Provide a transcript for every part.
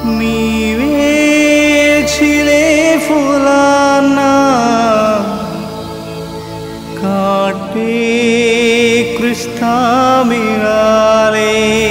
मी वेचिले फुलांना काटे कृष्णा मिळाले.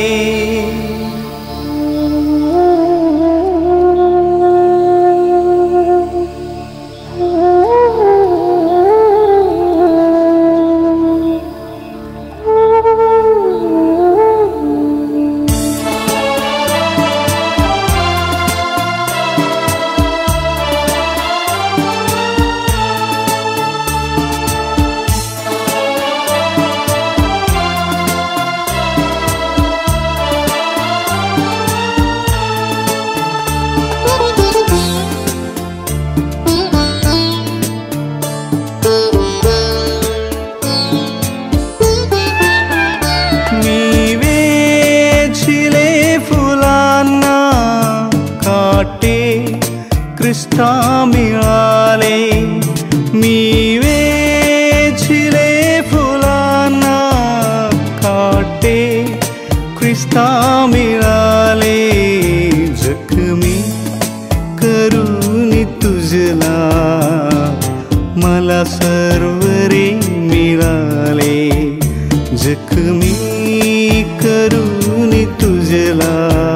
कृष्णा मिळाले. मी वेचिले फुलांना काटे कृष्णा मिळाले. जखमी करून तुझला मला सर्व रे मिळाले. जखमी करून तुझला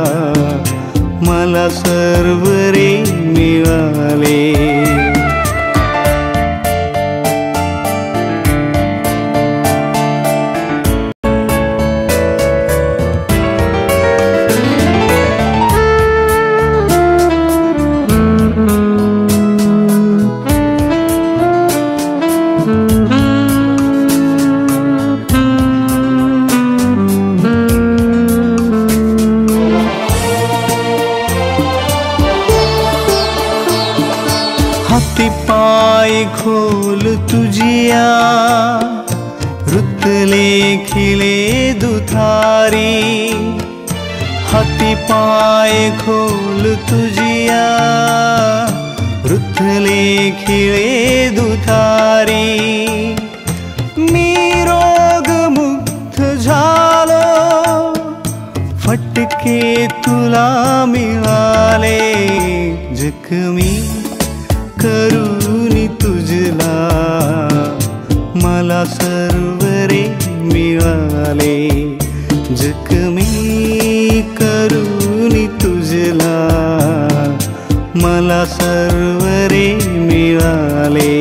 मला सर्व रे मिळाले. हाती पाय खोल तुझिया रुतले खिले दुधारी. हाती पाय खोल तुझिया रुतले खिले दुधारी. मी रोगमुक्त झालो फटके तुला मिळाले. जखमी करून तुझला मला सर्व रे मिळाले. जखमी करून तुझला मला सर्व रे मिळाले.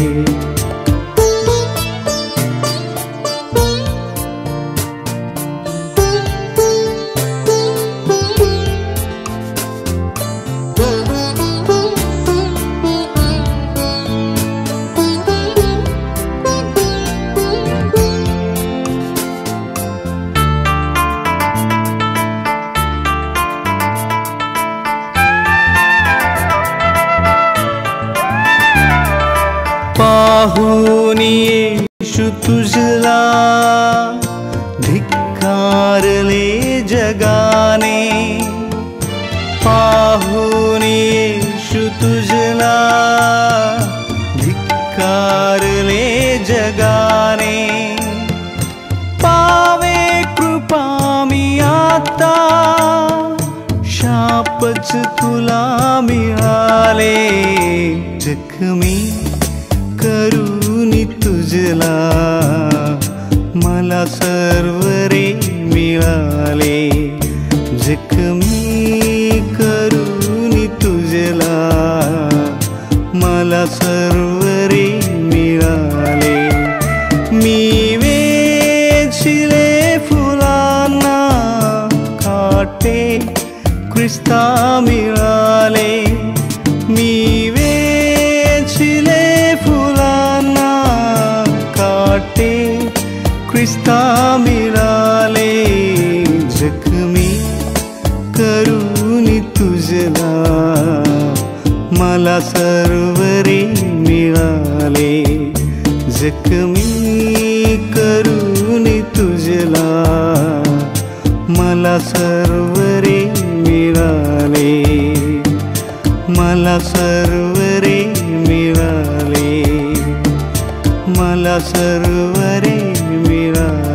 पाहून येशू तुझला धिक्कारले जगाने. पाहून येशू तुझला धिक्कारले जगाने. पावे कृपा मी आता शापच तुला मिळाले. जखमी करून तुझला मला सर्व रे मिळाले. जखमी करून तुझला मला सर्व रे मिळाले. मी वेचिले फुलांना काटे कृष्णा मिळाले. मी वेचिले फुलांना काटे कृष्णा मिळाले. जखमी करून तुझला मला सर्व रे मिळाले. जखमी करून तुझला मला सर्व रे मिळाले. मला सर्व रे मिळाले. मला सर्व रे मिळाले.